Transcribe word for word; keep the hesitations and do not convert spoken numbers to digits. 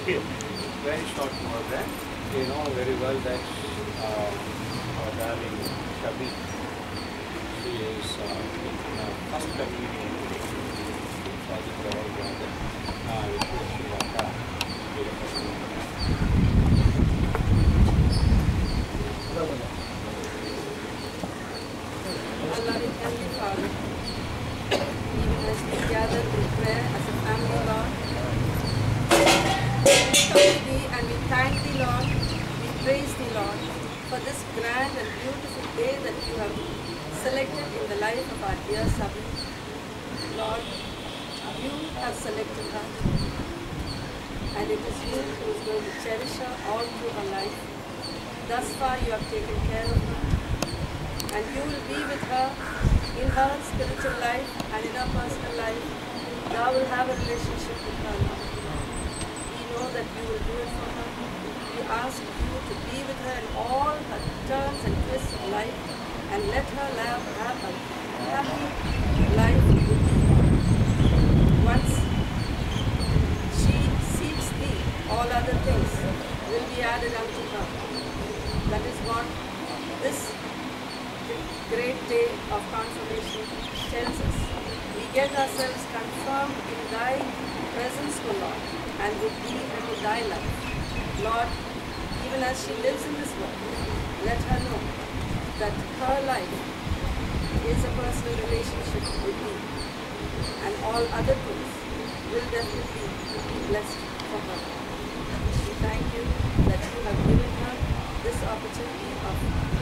very short more than you know very well that uh, our darling Shabi, she is uh, in uh, first communion today. So I think we are all gathered uh, with Sri Lanka. Our loving Heavenly Father, even as we gather in prayer as a family, Lord, we come to Thee and we thank Thee, Lord, we praise Thee, Lord, for this grand and beautiful day that You have selected in the life of our dear Sabi. Lord, You have selected her, and it is You who is going to cherish her all through her life. Thus far You have taken care of her, and You will be with her in her spiritual life and in her personal life. Thou will have a relationship with her, Lord. We know that You will do it for her. We ask You to be with her in all her turns and twists of life, and let her have, have a happy life with You. Once she seeks Thee, all other things will be added unto her. That is what this great day of confirmation tells us. We get ourselves confirmed in Thy presence, O Lord, and with Thee and with Thy life. Lord, even as she lives in this world, let her know that her life is a personal relationship with Thee, and all other things will definitely be blessed for her. We thank You that You have given her this opportunity of